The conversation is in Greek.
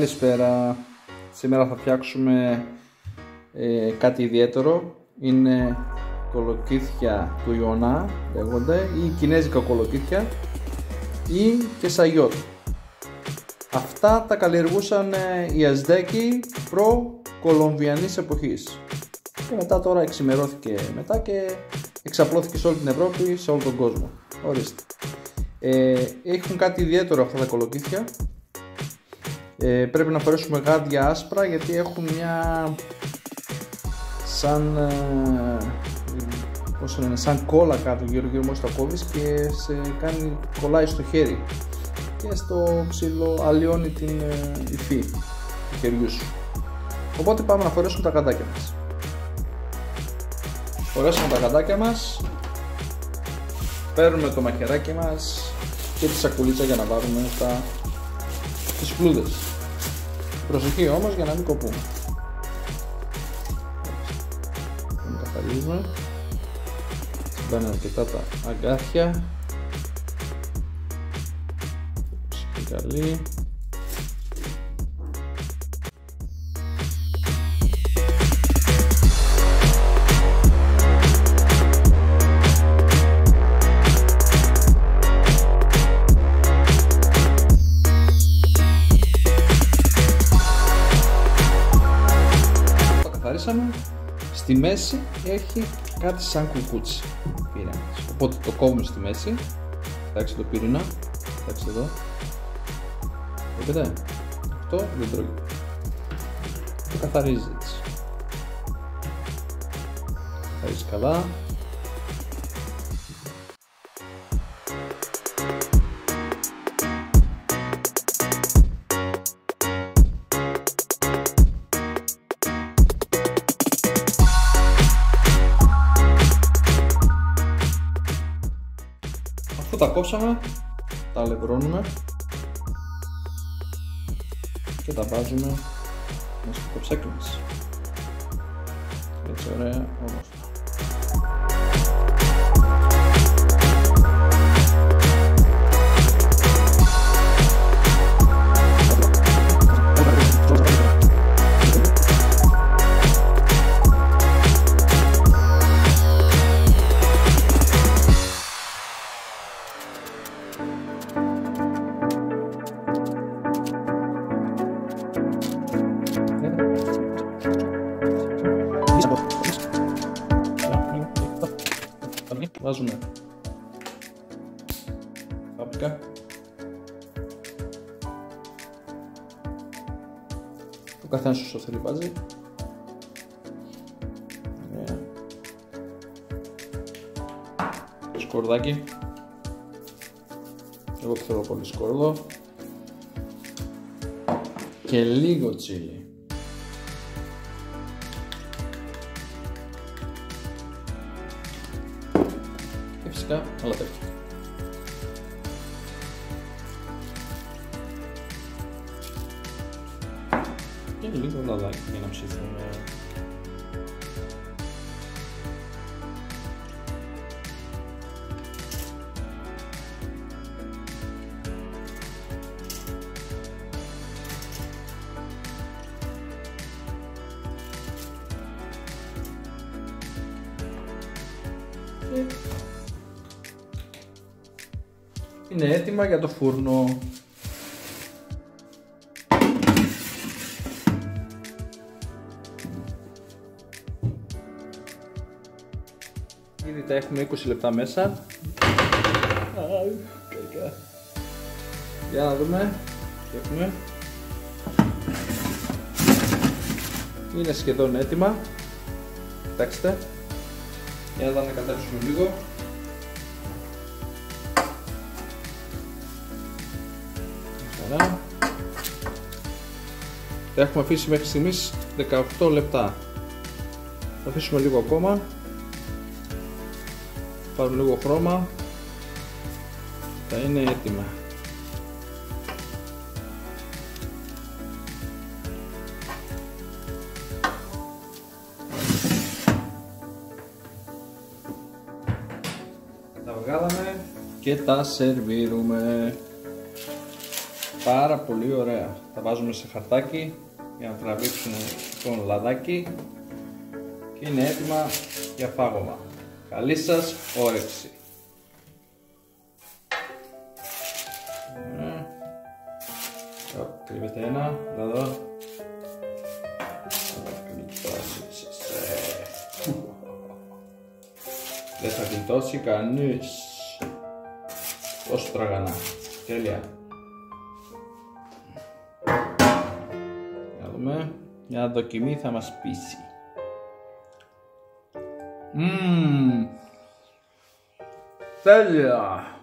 Καλησπέρα. Σήμερα θα φτιάξουμε κάτι ιδιαίτερο. Είναι κολοκύθια του Ιωνά λέγονται, ή κινέζικα κολοκύθια, ή και σαγιότ. Αυτά τα καλλιεργούσαν οι Αζτέκοι προ-κολομβιανής εποχής. Και μετά τώρα εξημερώθηκε μετά και εξαπλώθηκε σε όλη την Ευρώπη, σε όλο τον κόσμο. Ορίστε. Έχουν κάτι ιδιαίτερο αυτά τα κολοκύθια. Πρέπει να φορέσουμε γάντια άσπρα γιατί έχουν μια σαν κόλλα κάτω γύρω μόλις τα κόβεις και σε κολλάει στο χέρι και στο ξύλο αλλοιώνει την υφή του χεριού σου. Οπότε πάμε να φορέσουμε τα γαντάκια μας. Φορέσουμε τα γαντάκια μας, παίρνουμε το μαχαιράκι μας και τη σακουλίτσα για να βάλουμε τις φλούδες. Προσοχή όμως για να μην κοπούμε. Καθαρίζουμε. Μπαίνουν αρκετά τα αγκάθια. Ψυχή καλή. Στη μέση έχει κάτι σαν κουκούτσι πυρήνας. Οπότε το κόβουμε στη μέση. Κοιτάξτε το πυρήνα. Κοιτάξτε εδώ. Βλέπετε. Αυτό δεν τρώγει. Το καθαρίζει έτσι. Καθαρίζει καλά. Τα κόψαμε, τα αλευρώνουμε και τα βάζουμε μέσα στο κοψάκι μας. Έτσι ωραία, όμορφα. Βάζουμε πάπρικα, το καθένας όσο θέλει βάζει. Σκορδάκι, εγώ θέλω πολύ σκόρδο και λίγο τσίλι. Φυσικά άλλα τέτοια. Και λίγο λαδάκι για να ψηθούν. Είναι έτοιμα για το φούρνο. Ήδη τα έχουμε 20 λεπτά μέσα. Για να δούμε τι έχουμε. Είναι σχεδόν έτοιμα. Κοιτάξτε. Για να τα ανακατέψουμε λίγο. Τα έχουμε αφήσει μέχρι στιγμής 18 λεπτά. Θα αφήσουμε λίγο ακόμα. Πάρουν λίγο χρώμα. Θα είναι έτοιμα. Τα βγάλαμε και τα σερβίρουμε. πάρα πολύ ωραία. Τα βάζουμε σε χαρτάκι για να τραβήξουν το λαδάκι και είναι έτοιμα για φάγωμα. Καλή σας όρεξη! Κρύβεται ένα, εδώ. Δεν θα γλιτώσει κανείς. Τόσο τραγανά. Τέλεια. Να δούμε. Μια δοκιμή θα μας πείσει. Τέλεια.